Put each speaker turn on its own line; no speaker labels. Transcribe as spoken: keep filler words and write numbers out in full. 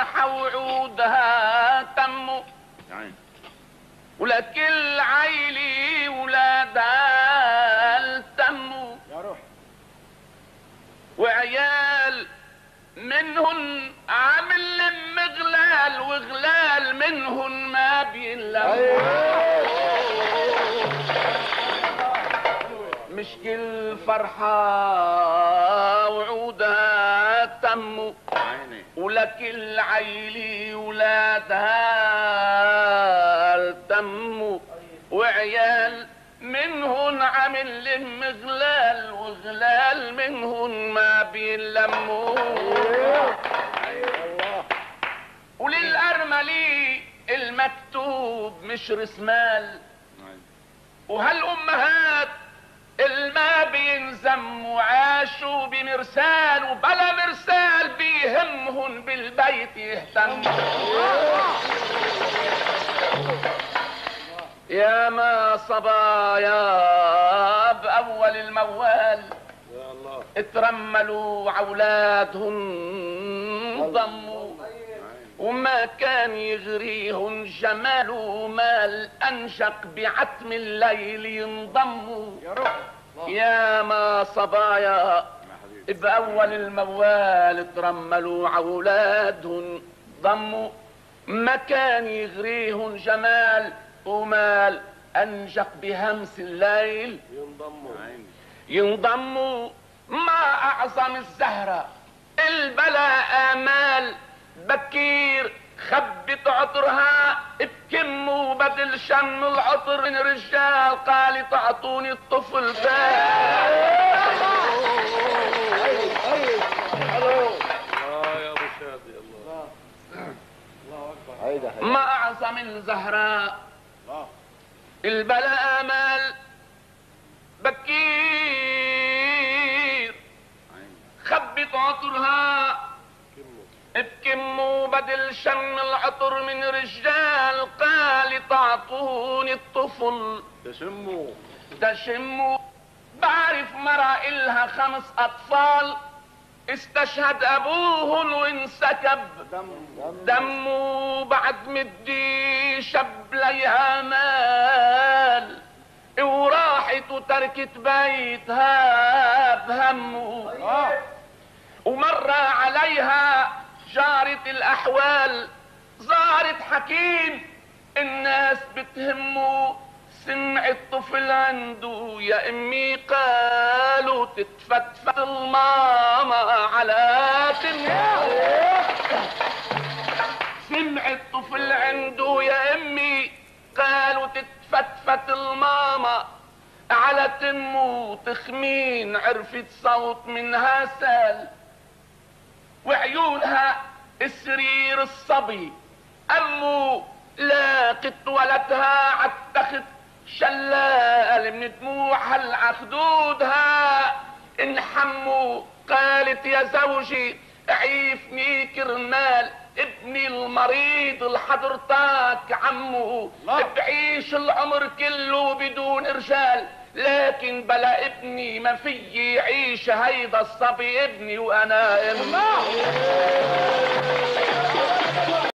الفرحة وعودها تموا، ولكل عيلي ولادها التموا، وعيال منهن عامل لم غلال، وغلال منهن ما بينلموا. مش كل فرحة وعودها تموا، ولكل عيلي ولادها التموا، وعيال منهن عامل لم غلال، وغلال منهن ما بينلموا. وللأرملي المكتوب مش رسمال، وهالأمهات الما بينزم وعاشوا بمرسال، وبلا مرسال بيهمهن بالبيت يهتم. يا ما صبايا بأول الموال اترملوا عولادهن ضموا، وما كان يغريهن جمال ومال، أنشق بعتم الليل ينضموا. يا ما صبايا بأول الموال ترملوا عولادهن ضموا، ما كان يغريهن جمال ومال، أنشق بهمس الليل ينضموا ينضموا. ما أعظم الزهرة البلاء آمال، بكير خبت عطرها بكمه، بدل شم العطر من رجال قال تعطوني الطفل ما أعظم الزهراء البلاء آمال، بكير خبت عطرها بكمه، بدل شم العطر من رجال قال تعطوني الطفل
تشموا
تشموا. بعرف مرة إلها خمس أطفال، استشهد أبوهن وانسكب دمه، بعد مدي شب ليها مال، وراحت وتركت بيتها بهمه. ومر عليها جارة الأحوال، زارت حكيم الناس بتهمه، سمع الطفل عنده يا امي قالوا تتفتفت الماما على تمه. سمع الطفل عنده يا امي قالوا تتفتفت الماما على تمه، تخمين عرفت صوت منها سال، وعيونها السرير الصبي، امه لاقت ولدها عالتخت شلال من دموعها العخدودها انحموا. قالت يا زوجي عيفني كرمال ابني المريض لحضرتك عمو، بعيش العمر كله بدون رجال، لكن بلا ابني ما في يعيش هيدا الصبي ابني وانا امي.